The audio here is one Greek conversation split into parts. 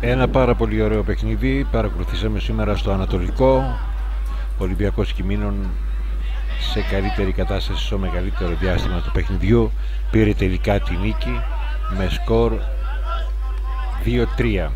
Ένα πάρα πολύ ωραίο παιχνίδι παρακολουθήσαμε σήμερα στο Ανατολικό. Ο Ολυμπιακός Κιμήνων σε καλύτερη κατάσταση στο μεγαλύτερο διάστημα του παιχνιδιού πήρε τελικά τη νίκη με σκορ 2-3.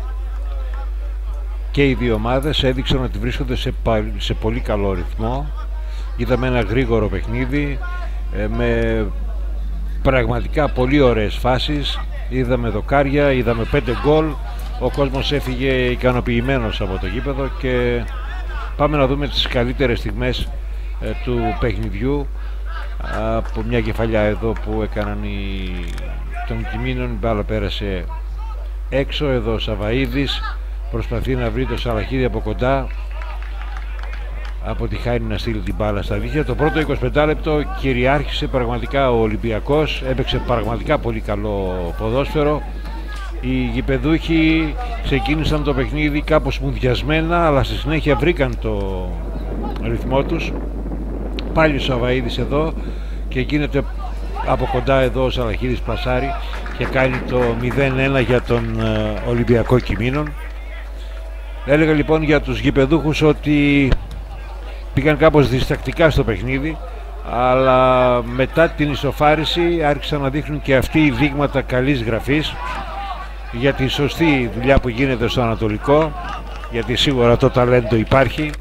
Και οι δύο ομάδες έδειξαν ότι βρίσκονται σε πολύ καλό ρυθμό. Είδαμε ένα γρήγορο παιχνίδι με πραγματικά πολύ ωραίες φάσεις. Είδαμε δοκάρια, είδαμε 5 γκολ. Ο κόσμος έφυγε ικανοποιημένος από το γήπεδο και πάμε να δούμε τις καλύτερες στιγμές του παιχνιδιού. Από μια κεφαλιά εδώ που έκαναν των Κιμήνων, η μπάλα πέρασε έξω. Εδώ ο Σαβαΐδης προσπαθεί να βρει το Σαλαχίδη από κοντά, από τη Χάινη να στείλει την μπάλα στα δίχτυα. Το πρώτο 25 λεπτό κυριάρχησε πραγματικά ο Ολυμπιακός, έπαιξε πραγματικά πολύ καλό ποδόσφαιρο. Οι γηπεδούχοι ξεκίνησαν το παιχνίδι κάπως μουδιασμένα, αλλά στη συνέχεια βρήκαν το ρυθμό τους. Πάλι ο Σαβαΐδης εδώ και γίνεται από κοντά εδώ ο Σαλαχίδης πλασάρει και κάνει το 0-1 για τον Ολυμπιακό Κιμήνων. Έλεγα λοιπόν για τους γηπεδούχους ότι πήγαν κάπως διστακτικά στο παιχνίδι, αλλά μετά την ισοφάριση άρχισαν να δείχνουν και αυτοί οι δείγματα καλής γραφής για τη σωστή δουλειά που γίνεται στο Ανατολικό, γιατί σίγουρα το ταλέντο υπάρχει.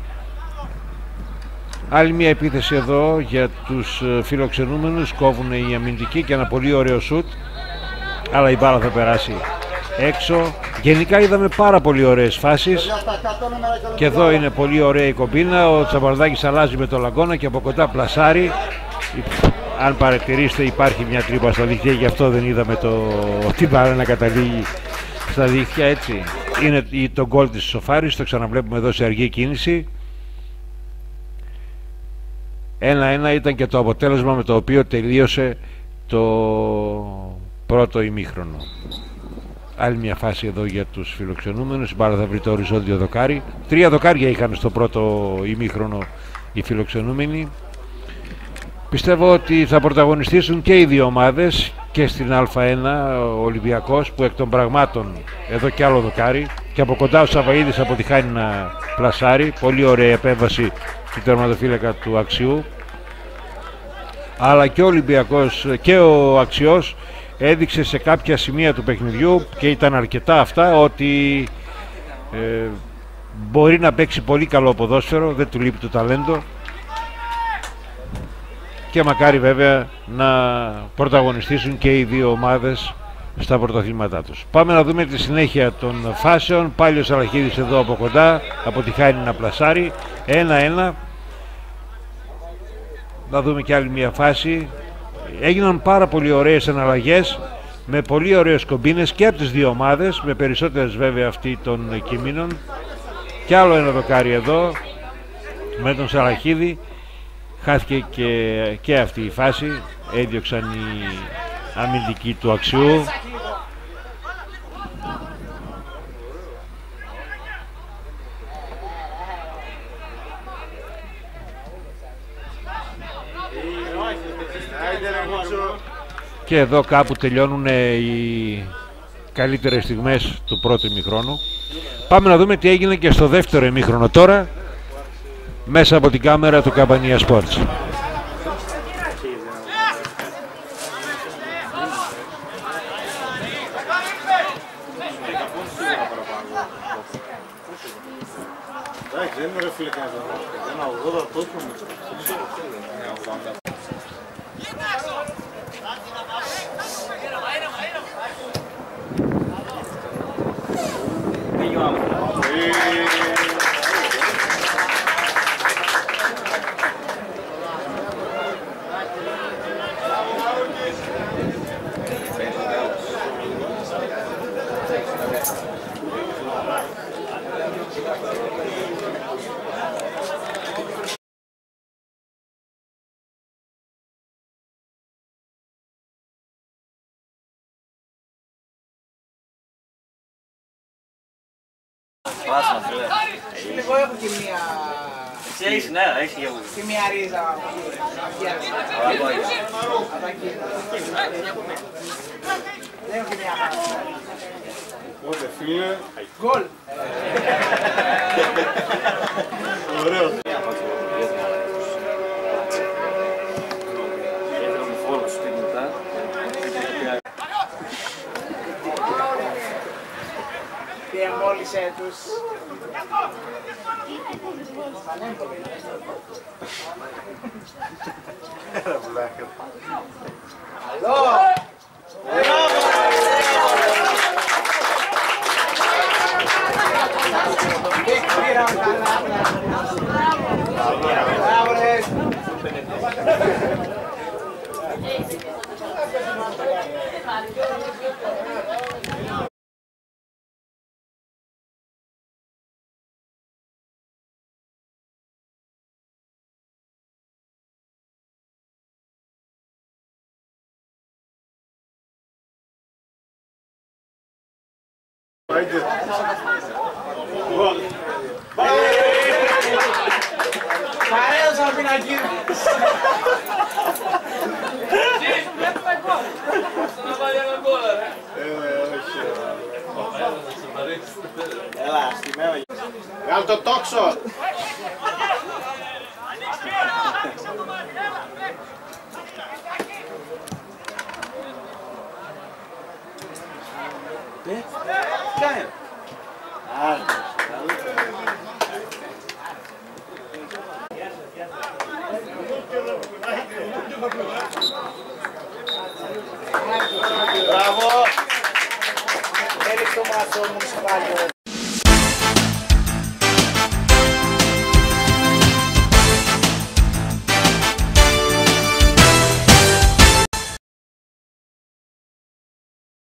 Άλλη μια επίθεση εδώ για τους φιλοξενούμενους, κόβουν οι αμυντικοί και ένα πολύ ωραίο σουτ, αλλά η μπάλα θα περάσει έξω. Γενικά είδαμε πάρα πολύ ωραίες φάσεις και εδώ είναι πολύ ωραία η κομπίνα. Ο Τσαμπαρδάκης αλλάζει με το Λαγκώνα και από κοντά πλασάρει. Αν παρατηρήσετε υπάρχει μια τρύπα στα δίχτυα, γι' αυτό δεν είδαμε την μπάλα να καταλήγει στα δίχτυα, έτσι. Είναι το γκολ της Σοφάρης, το ξαναβλέπουμε εδώ σε αργή κίνηση. 1-1 ήταν και το αποτέλεσμα με το οποίο τελείωσε το πρώτο ημίχρονο. Άλλη μια φάση εδώ για τους φιλοξενούμενους. Η μπάλα θα βρει το οριζόντιο δοκάρι. 3 δοκάρια είχαν στο πρώτο ημίχρονο οι φιλοξενούμενοι. Πιστεύω ότι θα πρωταγωνιστήσουν και οι δύο ομάδες και στην Α1 ο Ολυμπιακός, που εκ των πραγμάτων εδώ και άλλο δοκάρι, και από κοντά ο Σαβαΐδης από τη Χάνη να πλασάρει. Πολύ ωραία επέμβαση του τερματοφύλακα του Αξιού. Αλλά και ο Ολυμπιακός και ο Αξιός έδειξε σε κάποια σημεία του παιχνιδιού, και ήταν αρκετά αυτά, ότι μπορεί να παίξει πολύ καλό ποδόσφαιρο, δεν του λείπει το ταλέντο, και μακάρι βέβαια να πρωταγωνιστήσουν και οι δύο ομάδες στα πρωταθλήματά τους. Πάμε να δούμε τη συνέχεια των φάσεων. Πάλι ο Σαλαχίδης εδώ από κοντά, από τη Χάνη να πλασάρει. 1-1. Να δούμε και άλλη μια φάση. Έγιναν πάρα πολύ ωραίες αναλλαγές με πολύ ωραίες κομπίνες και από τις δύο ομάδες, με περισσότερες βέβαια αυτή των Κιμήνων. Και άλλο ένα δοκάρι εδώ με τον Σαλαχίδη. Χάθηκε και αυτή η φάση, έδιωξαν οι αμυντικοί του Αξιού. Και εδώ κάπου τελειώνουν οι καλύτερες στιγμές του πρώτου ημιχρόνου. Πάμε να δούμε τι έγινε και στο δεύτερο ημίχρονο τώρα, μέσα από την κάμερα του Καμπανία Sports. Εγώ έχω και μία... Εσύ έχεις, ναι, έχεις και μία ρίζα. Δεν έχω και μία. Οπότε φίλε. Γκολ. Ωραίο. Τι εμβόλισε τους. Καλό. Μπράβο ρε. Παρέδωσα να πινακίδι. Έλα, στη μέρα. Βγάλ' το τόξο. Κάνε. Μπράβο! Έριξε το μάτσο μου,